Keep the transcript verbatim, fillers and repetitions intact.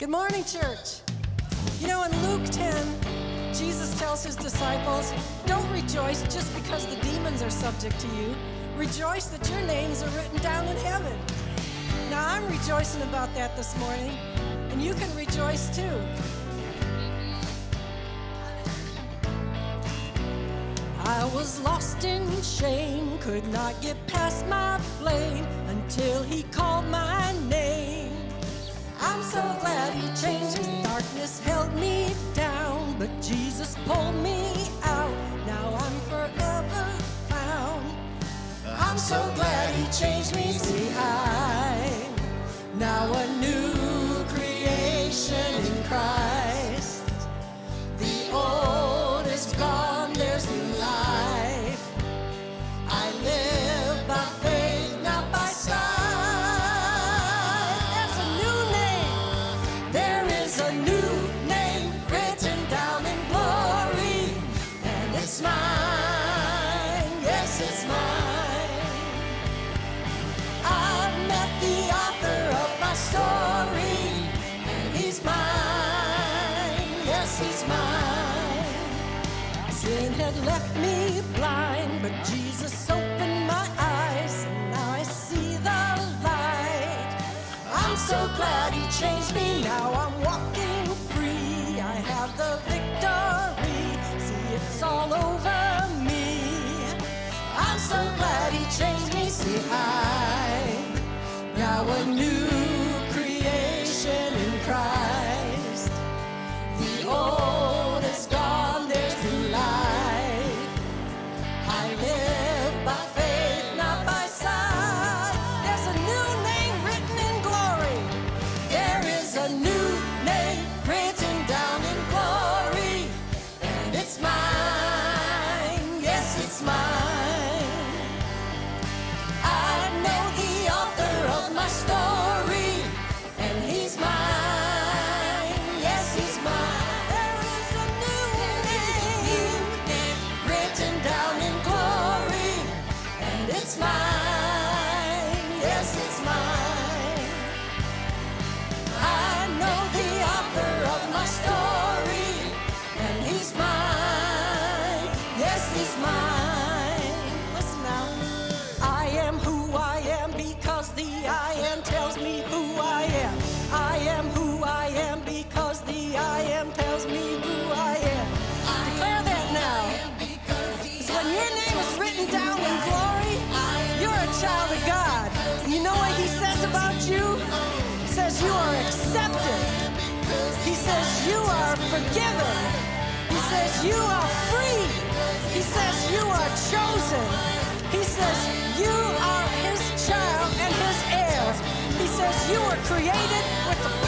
Good morning, church. You know, in Luke ten, Jesus tells his disciples, don't rejoice just because the demons are subject to you. Rejoice that your names are written down in heaven. Now, I'm rejoicing about that this morning, and you can rejoice too. I was lost in shame, could not get past my blame until he called my name. I'm so glad he changed his darkness, held me down, but Jesus pulled me out. Now I'm forever found. I'm so glad he changed me, see I'm now a new creation in Christ. The old is gone, there's new life. I live by faith, not by sight. There's a new name, there is a new name written down in glory, and it's mine, yes, it's mine. I've met the author of my story, and he's mine, yes, he's mine. Sin had left me blind, but Jesus opened my eyes, and now I see the light. I'm so glad he changed me, now I'm walking free. I have the victory, see it's all over me. I'm so glad he changed me, see I'm now a new creation in Christ. The old is gone, there's new life. I live by faith, not by sight. There's a new name written in glory. There is a new name written down in glory, and it's mine, yes, it's mine. I know the author of my story, and he's mine, yes, he's mine. There is a new name written down in glory, and it's mine, yes, it's mine. I know the author of my story, and he's mine, yes, he's mine. Listen now. I am who I am because the I am tells me who I am. I am who I am because the I am tells me who I am. Declare that now. Because when your name is written down in glory, you're a child of God. And you know what he says about you? He says you are accepted. He says you are forgiven. He says you are free. He says you are chosen. He says you are his child and his heir. He says you were created with the